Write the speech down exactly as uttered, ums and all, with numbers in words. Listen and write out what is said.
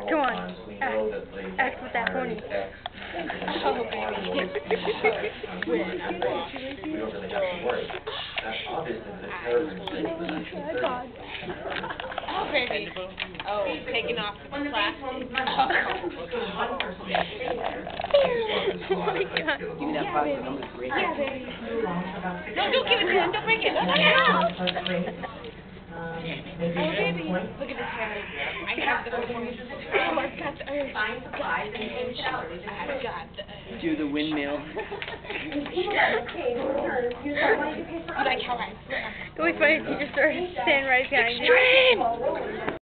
Come on. Act, act with that pony. Oh, baby. We don't really have to worry. That's obviously the terrorist thing in the nineteen thirties. Oh, baby. Oh, taking off the plastic. Oh my god. Give me that plastic, I'm gonna break it. Yeah, baby. No, don't give it to him. Don't break it. No, no, no. Oh, baby. Look at this hair. I have the performance. Oh, I've got the urge. Find supplies and pay salaries. I've got the urge. Do the windmill. You like how I... It would be funny if you just started standing right behind you. Extreme!